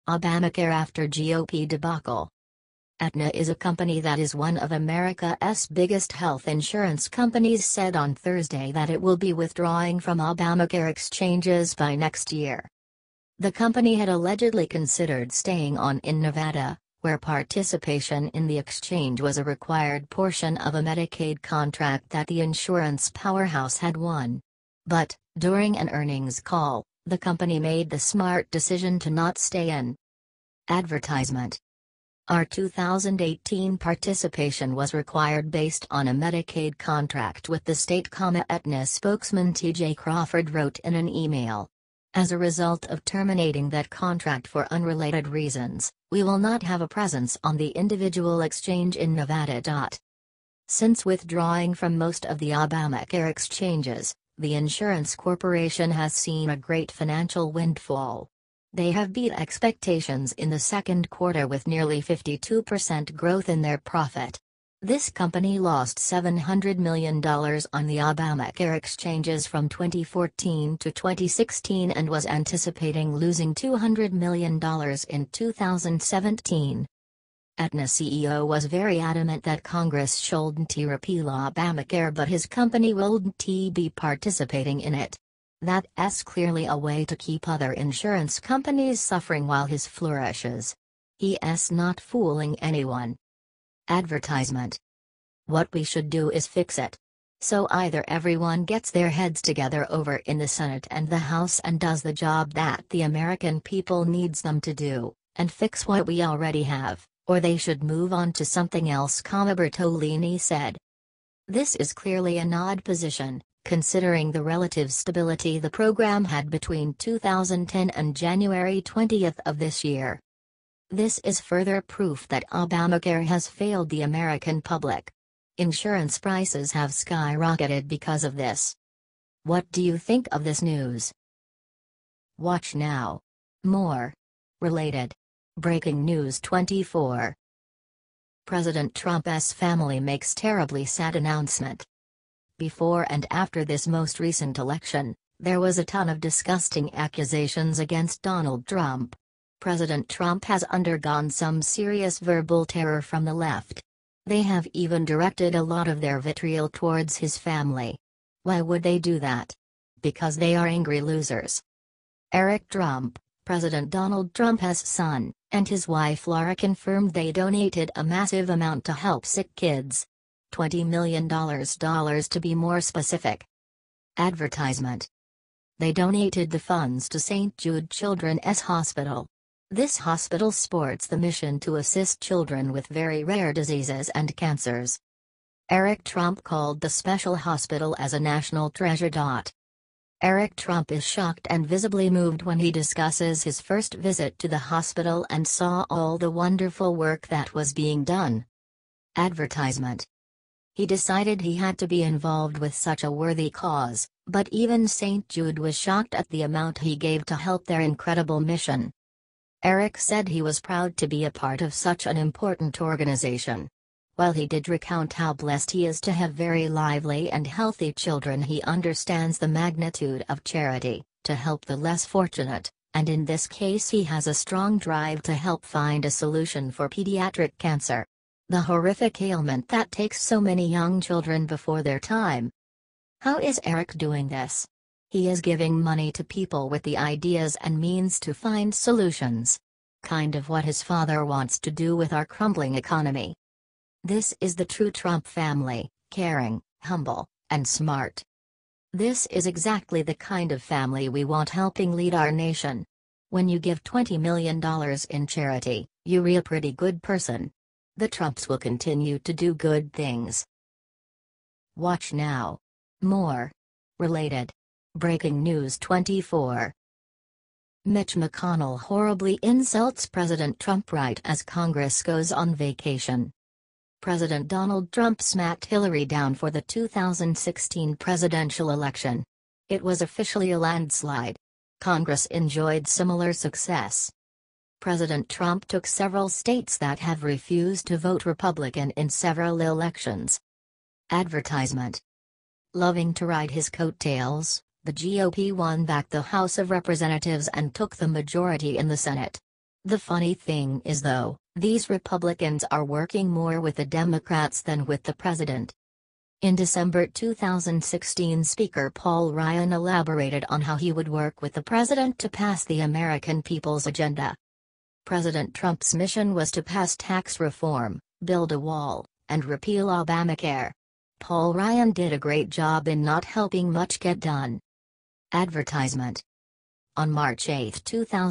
Obamacare after GOP debacle. Aetna is a company that is one of America's biggest health insurance companies, said on Thursday that it will be withdrawing from Obamacare exchanges by next year. The company had allegedly considered staying on in Nevada, where participation in the exchange was a required portion of a Medicaid contract that the insurance powerhouse had won. But, during an earnings call, the company made the smart decision to not stay in. Advertisement. Our 2018 participation was required based on a Medicaid contract with the state, Aetna spokesman T.J. Crawford wrote in an email. As a result of terminating that contract for unrelated reasons, we will not have a presence on the individual exchange in Nevada. Since withdrawing from most of the Obamacare exchanges, the insurance corporation has seen a great financial windfall. They have beat expectations in the second quarter with nearly 52% growth in their profit. This company lost $700 million on the Obamacare exchanges from 2014 to 2016 and was anticipating losing $200 million in 2017. Aetna CEO was very adamant that Congress shouldn't repeal Obamacare, but his company wouldn't be participating in it. That's clearly a way to keep other insurance companies suffering while his flourishes. He's not fooling anyone. Advertisement. What we should do is fix it. So either everyone gets their heads together over in the Senate and the House and does the job that the American people needs them to do, and fix what we already have, or they should move on to something else, Bertolini said. This is clearly an odd position, considering the relative stability the program had between 2010 and January 20 of this year. This is further proof that Obamacare has failed the American public. Insurance prices have skyrocketed because of this. What do you think of this news? Watch now. More. Related. Breaking News 24. President Trump's family makes terribly sad announcement. Before and after this most recent election, there was a ton of disgusting accusations against Donald Trump. President Trump has undergone some serious verbal terror from the left. They have even directed a lot of their vitriol towards his family. Why would they do that? Because they are angry losers. Eric Trump, President Donald Trump's son, and his wife Laura confirmed they donated a massive amount to help sick kids. $20 million to be more specific. Advertisement. They donated the funds to St. Jude Children's Hospital. This hospital sports the mission to assist children with very rare diseases and cancers. Eric Trump called the special hospital as a national treasure. Eric Trump is shocked and visibly moved when he discusses his first visit to the hospital and saw all the wonderful work that was being done. Advertisement. He decided he had to be involved with such a worthy cause, but even St. Jude was shocked at the amount he gave to help their incredible mission. Eric said he was proud to be a part of such an important organization. While he did recount how blessed he is to have very lively and healthy children, he understands the magnitude of charity, to help the less fortunate, and in this case he has a strong drive to help find a solution for pediatric cancer. The horrific ailment that takes so many young children before their time. How is Eric doing this? He is giving money to people with the ideas and means to find solutions. Kind of what his father wants to do with our crumbling economy. This is the true Trump family, caring, humble, and smart. This is exactly the kind of family we want helping lead our nation. When you give $20 million in charity, you're a pretty good person. The Trumps will continue to do good things. Watch now. More. Related. Breaking News 24. Mitch McConnell horribly insults President Trump right as Congress goes on vacation. President Donald Trump smacked Hillary down for the 2016 presidential election. It was officially a landslide. Congress enjoyed similar success. President Trump took several states that have refused to vote Republican in several elections. Advertisement. Loving to ride his coattails, the GOP won back the House of Representatives and took the majority in the Senate. The funny thing is though, these Republicans are working more with the Democrats than with the president. In December 2016, Speaker Paul Ryan elaborated on how he would work with the president to pass the American people's agenda. President Trump's mission was to pass tax reform, build a wall, and repeal Obamacare. Paul Ryan did a great job in not helping much get done. Advertisement. On March 8,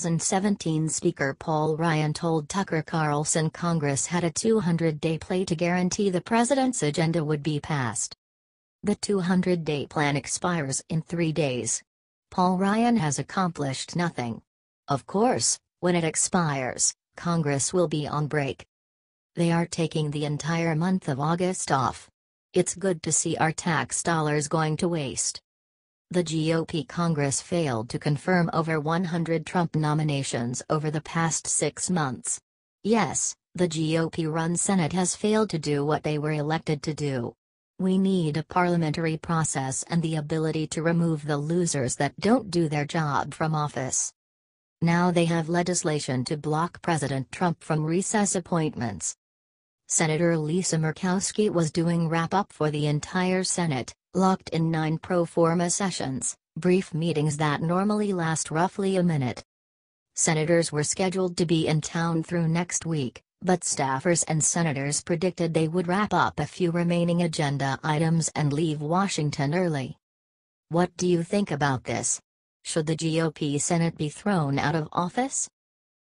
2017, Speaker Paul Ryan told Tucker Carlson Congress had a 200-day plan to guarantee the president's agenda would be passed. The 200-day plan expires in 3 days. Paul Ryan has accomplished nothing. Of course, when it expires, Congress will be on break. They are taking the entire month of August off. It's good to see our tax dollars going to waste. The GOP Congress failed to confirm over 100 Trump nominations over the past 6 months. Yes, the GOP-run Senate has failed to do what they were elected to do. We need a parliamentary process and the ability to remove the losers that don't do their job from office. Now they have legislation to block President Trump from recess appointments. Senator Lisa Murkowski was doing wrap-up for the entire Senate, locked in 9 pro forma sessions, brief meetings that normally last roughly a minute. Senators were scheduled to be in town through next week, but staffers and senators predicted they would wrap up a few remaining agenda items and leave Washington early. What do you think about this? Should the GOP Senate be thrown out of office?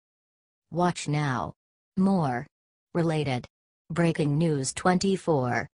Watch now. More. Related. Breaking News 24.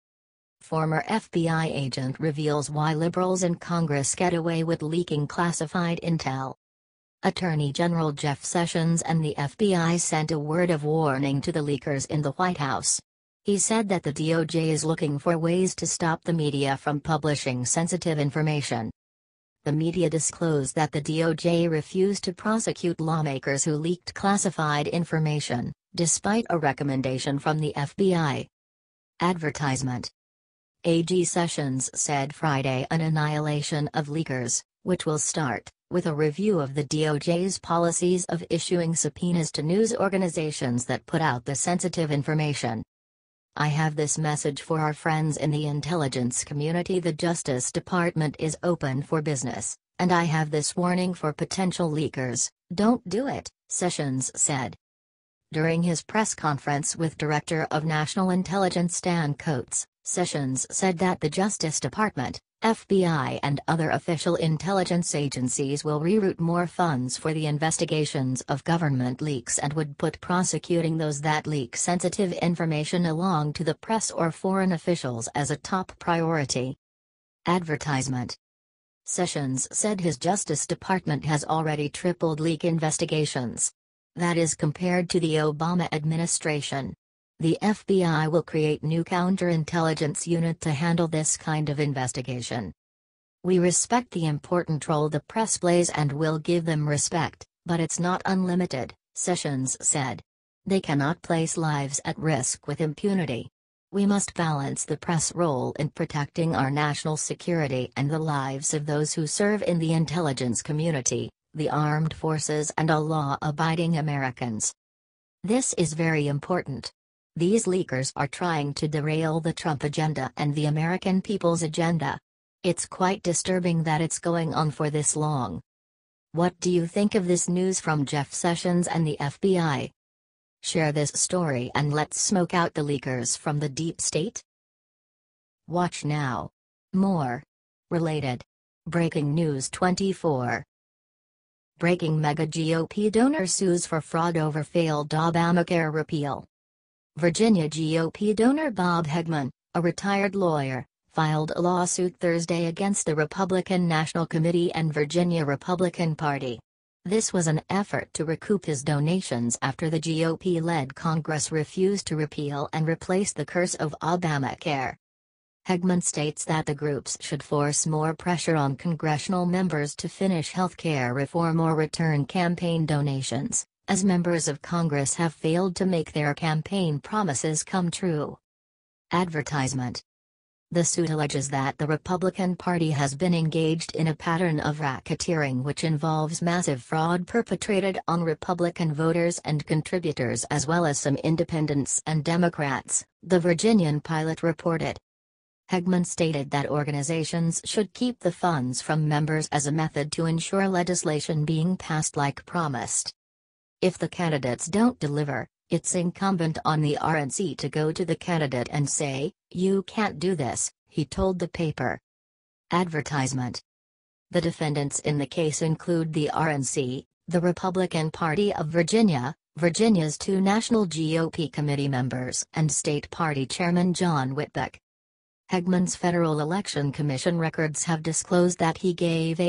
Former FBI agent reveals why liberals in Congress get away with leaking classified intel. Attorney General Jeff Sessions and the FBI sent a word of warning to the leakers in the White House. He said that the DOJ is looking for ways to stop the media from publishing sensitive information. The media disclosed that the DOJ refused to prosecute lawmakers who leaked classified information, despite a recommendation from the FBI. Advertisement. AG Sessions said Friday an annihilation of leakers, which will start with a review of the DOJ's policies of issuing subpoenas to news organizations that put out the sensitive information. I have this message for our friends in the intelligence community: the Justice Department is open for business, and I have this warning for potential leakers: don't do it, Sessions said. During his press conference with Director of National Intelligence Stan Coates, Sessions said that the Justice Department, FBI and other official intelligence agencies will reroute more funds for the investigations of government leaks and would put prosecuting those that leak sensitive information along to the press or foreign officials as a top priority. Advertisement. Sessions said his Justice Department has already tripled leak investigations. That is compared to the Obama administration. The FBI will create new counterintelligence unit to handle this kind of investigation. We respect the important role the press plays and will give them respect, but it's not unlimited, Sessions said. They cannot place lives at risk with impunity. We must balance the press role in protecting our national security and the lives of those who serve in the intelligence community, the armed forces and all law-abiding Americans. This is very important. These leakers are trying to derail the Trump agenda and the American people's agenda. It's quite disturbing that it's going on for this long. What do you think of this news from Jeff Sessions and the FBI? Share this story and let's smoke out the leakers from the deep state. Watch now. More. Related. Breaking News 24. Breaking: mega GOP donor sues for fraud over failed Obamacare repeal. Virginia GOP donor Bob Hegman, a retired lawyer, filed a lawsuit Thursday against the Republican National Committee and Virginia Republican Party. This was an effort to recoup his donations after the GOP-led Congress refused to repeal and replace the curse of Obamacare. Hegman states that the groups should force more pressure on congressional members to finish health care reform or return campaign donations, as members of Congress have failed to make their campaign promises come true. Advertisement. The suit alleges that the Republican Party has been engaged in a pattern of racketeering which involves massive fraud perpetrated on Republican voters and contributors as well as some independents and Democrats, the Virginian Pilot reported. Hegman stated that organizations should keep the funds from members as a method to ensure legislation being passed like promised. If the candidates don't deliver, it's incumbent on the RNC to go to the candidate and say, "You can't do this," he told the paper. Advertisement. The defendants in the case include the RNC, the Republican Party of Virginia, Virginia's two national GOP committee members and state party chairman John Whitbeck. Hegman's Federal Election Commission records have disclosed that he gave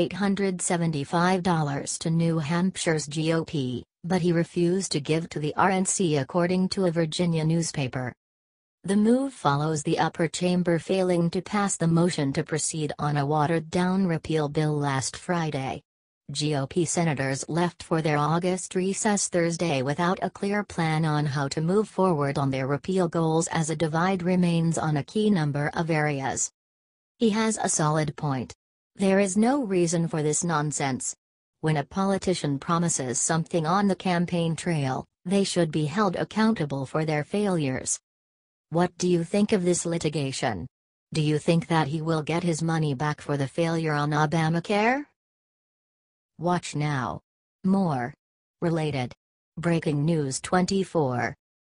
$875 to New Hampshire's GOP, but he refused to give to the RNC according to a Virginia newspaper. The move follows the upper chamber failing to pass the motion to proceed on a watered-down repeal bill last Friday. GOP senators left for their August recess Thursday without a clear plan on how to move forward on their repeal goals as a divide remains on a key number of areas. He has a solid point. There is no reason for this nonsense. When a politician promises something on the campaign trail, they should be held accountable for their failures. What do you think of this litigation? Do you think that he will get his money back for the failure on Obamacare? Watch now. More. Related. Breaking News 24.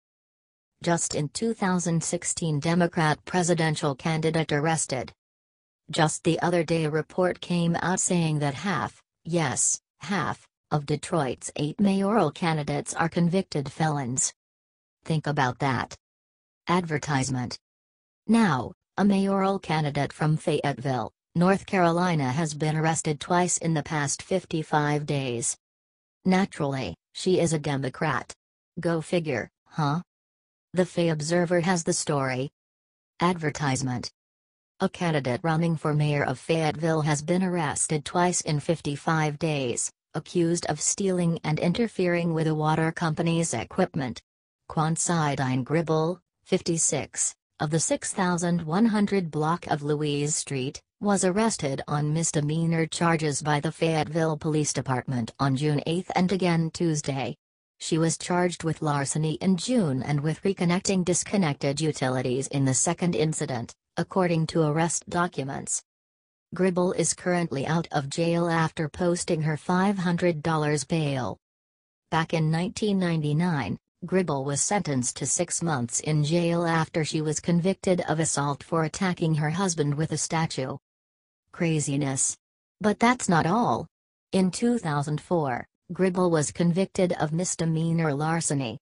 Just in 2016 Democrat presidential candidate arrested. Just the other day a report came out saying that half, yes, half, of Detroit's 8 mayoral candidates are convicted felons. Think about that. Advertisement. Now, a mayoral candidate from Fayetteville, North Carolina has been arrested twice in the past 55 days. Naturally, she is a Democrat. Go figure, huh? The Fay Observer has the story. Advertisement. A candidate running for mayor of Fayetteville has been arrested twice in 55 days, accused of stealing and interfering with a water company's equipment. Considine Gribble, 56, of the 6100 block of Louise Street, was arrested on misdemeanor charges by the Fayetteville Police Department on June 8 and again Tuesday. She was charged with larceny in June and with reconnecting disconnected utilities in the second incident, according to arrest documents. Gribble is currently out of jail after posting her $500 bail. Back in 1999, Gribble was sentenced to 6 months in jail after she was convicted of assault for attacking her husband with a statue. Craziness. But that's not all. In 2004, Gribble was convicted of misdemeanor larceny.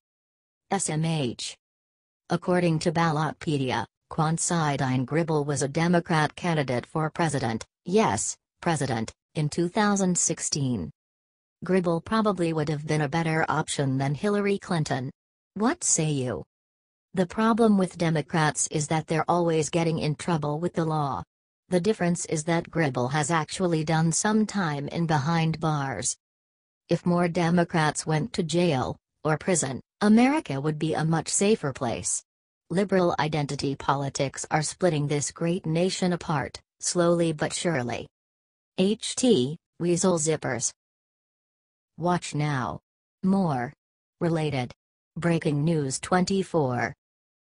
SMH. According to Ballotpedia, Considine Gribble was a Democrat candidate for president, yes, president, in 2016. Gribble probably would have been a better option than Hillary Clinton. What say you? The problem with Democrats is that they're always getting in trouble with the law. The difference is that Gribble has actually done some time in behind bars. If more Democrats went to jail, or prison, America would be a much safer place. Liberal identity politics are splitting this great nation apart, slowly but surely. HT, Weasel Zippers. Watch now. More. Related. Breaking News 24.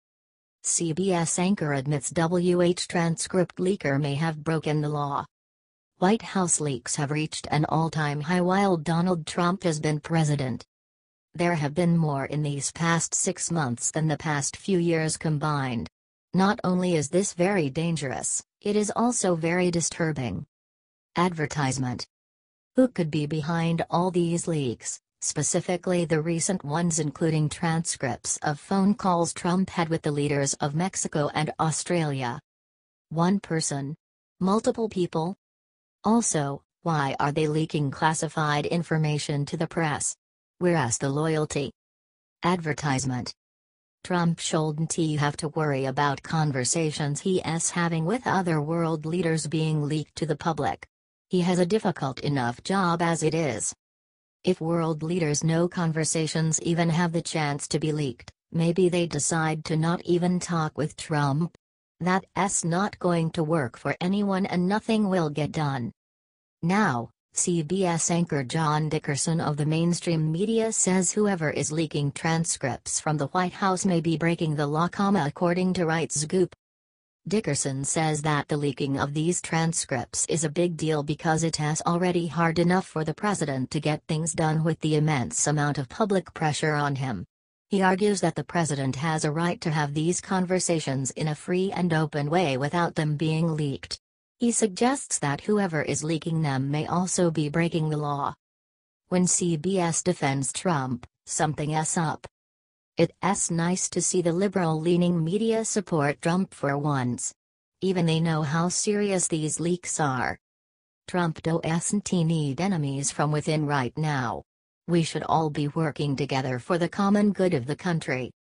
CBS anchor admits WH transcript leaker may have broken the law. White House leaks have reached an all-time high while Donald Trump has been president. There have been more in these past 6 months than the past few years combined. Not only is this very dangerous, it is also very disturbing. Advertisement. Who could be behind all these leaks, specifically the recent ones including transcripts of phone calls Trump had with the leaders of Mexico and Australia? One person? Multiple people? Also, why are they leaking classified information to the press? Where's the loyalty? Advertisement. Trump shouldn't have to worry about conversations he's having with other world leaders being leaked to the public. He has a difficult enough job as it is. If world leaders know conversations even have the chance to be leaked, maybe they decide to not even talk with Trump. That's not going to work for anyone and nothing will get done. Now, CBS anchor John Dickerson of the mainstream media says whoever is leaking transcripts from the White House may be breaking the law, according to RightScoop. Dickerson says that the leaking of these transcripts is a big deal because it's already hard enough for the president to get things done with the immense amount of public pressure on him. He argues that the president has a right to have these conversations in a free and open way without them being leaked. He suggests that whoever is leaking them may also be breaking the law. When CBS defends Trump, something's up. It's nice to see the liberal-leaning media support Trump for once. Even they know how serious these leaks are. Trump doesn't need enemies from within right now. We should all be working together for the common good of the country.